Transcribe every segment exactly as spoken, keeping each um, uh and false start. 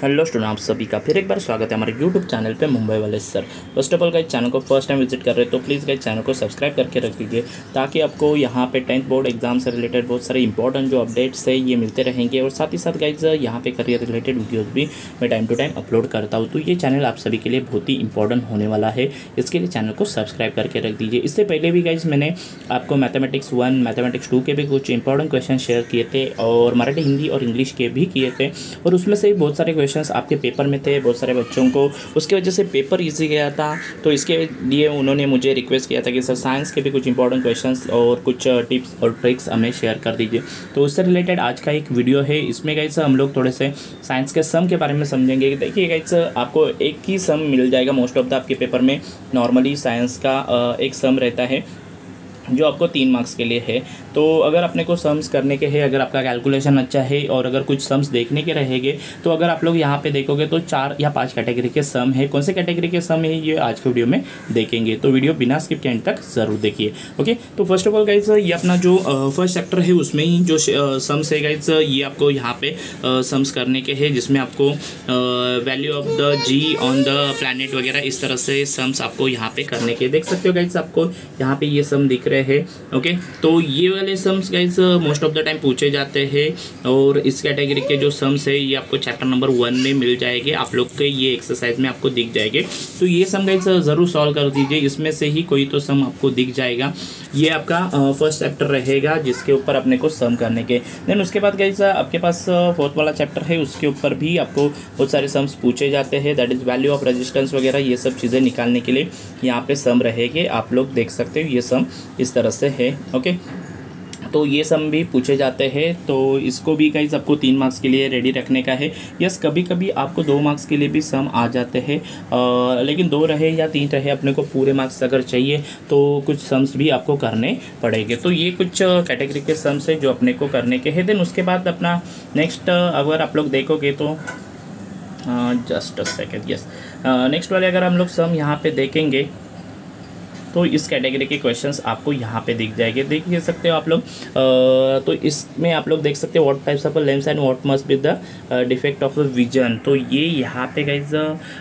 Hello student, आप सभी का फिर एक बार स्वागत है हमारे यूट्यूब चैनल पे मुंबई वाले sir. First of all guys, channel को फर्स्ट टाइम विजिट कर रहे हैं तो प्लीज़ गाइस चैनल को सब्सक्राइब करके रख दीजिए, ताकि आपको यहाँ पे टेंथ बोर्ड एग्जाम से रिलेटेड बहुत सारे इंपॉर्टेंट जो अपडेट्स है ये मिलते रहेंगे। और साथ ही साथ गाइस यहाँ पे करियर रिलेटेड वीडियोज़ भी मैं टाइम टू टाइम अपलोड करता हूँ, तो ये चैनल आप सभी के लिए बहुत ही इंपॉर्टेंट होने वाला है। इसके लिए चैनल को सब्सक्राइब करके रख दीजिए। इससे पहले भी गाइस मैंने आपको मैथमेटिक्स वन मैथमेटिक्स टू के भी कुछ इंपॉर्टेंट क्वेश्चन शेयर किए थे, और मराठी, हिंदी और इंग्लिश के भी किए थे, और उसमें से बहुत सारे क्वेश्चंस आपके पेपर में थे। बहुत सारे बच्चों को उसकी वजह से पेपर इजी गया था, तो इसके लिए उन्होंने मुझे रिक्वेस्ट किया था कि सर साइंस के भी कुछ इंपॉर्टेंट क्वेश्चंस और कुछ टिप्स और ट्रिक्स हमें शेयर कर दीजिए। तो उससे रिलेटेड आज का एक वीडियो है। इसमें गाइस हम लोग थोड़े से साइंस के सम के बारे में समझेंगे। देखिए गाइस, आपको एक ही सम मिल जाएगा मोस्ट ऑफ द आपके पेपर में। नॉर्मली साइंस का एक सम रहता है जो आपको तीन मार्क्स के लिए है। तो अगर अपने को सम्स करने के हैं, अगर आपका कैलकुलेशन अच्छा है और अगर कुछ सम्स देखने के रहेंगे, तो अगर आप लोग यहाँ पे देखोगे तो चार या पांच कैटेगरी के सम है। कौन से कैटेगरी के सम है ये आज के वीडियो में देखेंगे, तो वीडियो बिना स्किप के एंड तक ज़रूर देखिए। ओके, तो फर्स्ट ऑफ ऑल गाइज, ये अपना जो फर्स्ट चैप्टर है उसमें ही जो सम्स है गाइज, ये आपको यहाँ पे सम्स करने के हैं, जिसमें आपको value of the G on the planet वगैरह इस तरह से सम्स आपको यहाँ पे करने के देख सकते हो गाइज। आपको यहाँ पे ये सम दिख है। ओके, तो ये वाले sums guys most of the time पूछे जाते हैं, और इस कैटेगरी के जो सम्स है ये आपको चैप्टर नंबर वन में मिल जाएंगे। आप लोग के ये एक्सरसाइज में आपको दिख जाएंगे, तो ये सम गाइस ज़रूर सॉल्व कर दीजिए। इसमें से ही कोई तो सम आपको दिख जाएगा। ये आपका फर्स्ट चैप्टर रहेगा जिसके ऊपर अपने को सम करने के। देन उसके बाद गाइस आपके पास फोर्थ वाला चैप्टर है, उसके ऊपर भी आपको बहुत सारे सम्स पूछे जाते हैं। That is value of resistance वगैरह, ये सब चीज़ें निकालने के लिए यहाँ पे सम रहेंगे। आप लोग देख सकते हो ये सम इस तरह से है। ओके, तो ये सम भी पूछे जाते हैं, तो इसको भी गाइस आपको तीन मार्क्स के लिए रेडी रखने का है। यस, कभी कभी आपको दो मार्क्स के लिए भी सम आ जाते हैं, लेकिन दो रहे या तीन रहे, अपने को पूरे मार्क्स अगर चाहिए तो कुछ सम्स भी आपको करने पड़ेंगे। तो ये कुछ कैटेगरी के सम्स है जो अपने को करने के हैं। देन उसके बाद अपना नेक्स्ट अगर आप लोग देखोगे तो just a second, yes, next वाले अगर हम लोग सम यहाँ पे देखेंगे तो इस कैटेगरी के क्वेश्चंस आपको यहाँ पे दिख जाएंगे। देख सकते हो आप लोग, तो इसमें आप लोग देख सकते हो what types of lens and what must be the defect of vision. तो ये यहाँ पे गाइज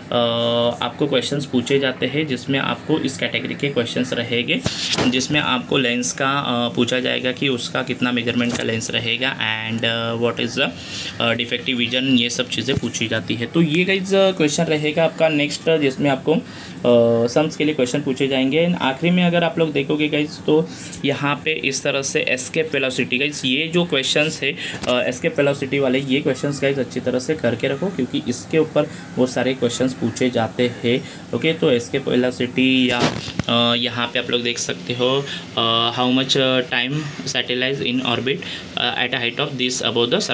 आपको क्वेश्चंस पूछे जाते हैं, जिसमें आपको इस कैटेगरी के क्वेश्चंस रहेंगे, जिसमें आपको लेंस का uh, पूछा जाएगा कि उसका कितना मेजरमेंट का लेंस रहेगा, and what is the defective vision, ये सब चीज़ें पूछी जाती है। तो ये गाइज क्वेश्चन रहेगा आपका नेक्स्ट, जिसमें आपको सम्स uh, के लिए क्वेश्चन पूछे जाएंगे। आखिरी में अगर आप लोग देखोगे गाइज, तो यहाँ पे इस तरह से एस्केप वेलोसिटी, गाइज ये जो क्वेश्चंस है एस्केप वेलोसिटी वाले, ये क्वेश्चंस गाइज अच्छी तरह से करके रखो, क्योंकि इसके ऊपर बहुत सारे क्वेश्चंस पूछे जाते हैं। ओके, तो एस्केप वेलोसिटी या uh, यहाँ पे आप लोग देख सकते हो how much time satellite in orbit at a height of this above the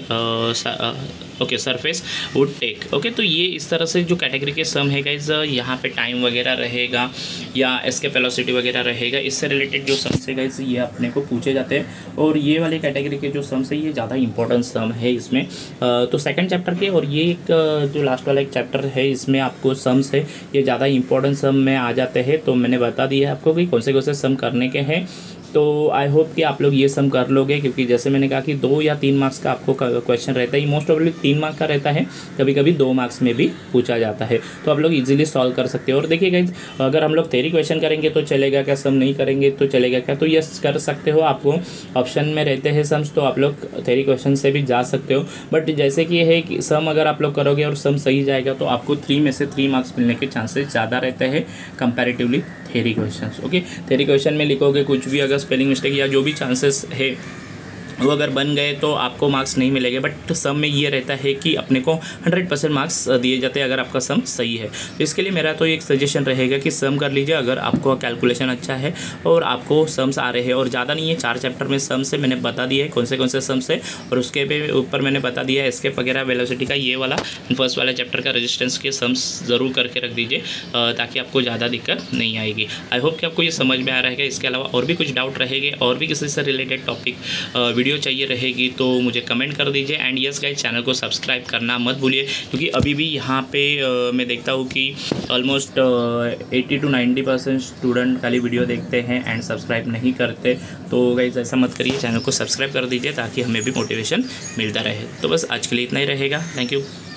surrounding okay surface would take. Okay, तो ये इस तरह से जो कैटेगरी के सम है गाइज, यहाँ पे टाइम वगैरह रहेगा या एस्केप वेलोसिटी वगैरह रहेगा, इससे रिलेटेड जो सम्स है गाइज ये अपने को पूछे जाते हैं। और ये वाले कैटेगरी के जो सम्स है ये ज़्यादा इंपॉर्टेंट सम है इसमें। तो सेकंड चैप्टर के और ये एक जो लास्ट वाला एक चैप्टर है, इसमें आपको सम्स है ये ज़्यादा इंपॉर्टेंट सम में आ जाते हैं। तो मैंने बता दिया है आपको कि कौन से कौन से सम करने के हैं। तो आई होप कि आप लोग ये सम कर लोगे, क्योंकि जैसे मैंने कहा कि दो या तीन मार्क्स का आपको क्वेश्चन रहता है। मोस्ट ऑफली तीन मार्क्स का रहता है, कभी कभी दो मार्क्स में भी पूछा जाता है, तो आप लोग इजीली सॉल्व कर सकते हो। और देखिए गाइज, अगर हम लोग थ्योरी क्वेश्चन करेंगे तो चलेगा क्या, सम नहीं करेंगे तो चलेगा क्या, तो यस कर सकते हो। आपको ऑप्शन में रहते हैं सम्स, तो आप लोग थ्योरी क्वेश्चन से भी जा सकते हो। बट जैसे कि ये है कि सम अगर आप लोग करोगे और सम सही जाएगा, तो आपको थ्री में से थ्री मार्क्स मिलने के चांसेस ज़्यादा रहते हैं comparatively theory questions. Okay, theory question में लिखोगे कुछ भी, अगर स्पेलिंग मिस्टेक या जो भी चांसेस है वो अगर बन गए तो आपको मार्क्स नहीं मिलेंगे। बट सम में ये रहता है कि अपने को हंड्रेड परसेंट मार्क्स दिए जाते हैं अगर आपका सम सही है। तो इसके लिए मेरा तो एक सजेशन रहेगा कि सम कर लीजिए, अगर आपको कैलकुलेशन अच्छा है और आपको सम्स आ रहे हैं। और ज़्यादा नहीं है, चार चैप्टर में सम्स है, मैंने बता दिया है कौन से कौन से सम्स है, और उसके पे ऊपर मैंने बता दिया है एस्केप वगैरह वेलोसिटी का ये वाला फर्स्ट वाला चैप्टर का रेजिस्टेंस के सम्स ज़रूर करके रख दीजिए, ताकि आपको ज़्यादा दिक्कत नहीं आएगी। आई होप कि आपको ये समझ में आ रहा है। इसके अलावा और भी कुछ डाउट रहेंगे और भी किसी से रिलेटेड टॉपिक वीडियो चाहिए रहेगी तो मुझे कमेंट कर दीजिए। एंड यस गाइस, चैनल को सब्सक्राइब करना मत भूलिए, क्योंकि अभी भी यहाँ पे uh, मैं देखता हूँ कि almost eighty two ninety percent student खाली वीडियो देखते हैं एंड सब्सक्राइब नहीं करते। तो गाइस ऐसा मत करिए, चैनल को सब्सक्राइब कर दीजिए ताकि हमें भी मोटिवेशन मिलता रहे। तो बस आज के लिए इतना ही रहेगा। Thank you.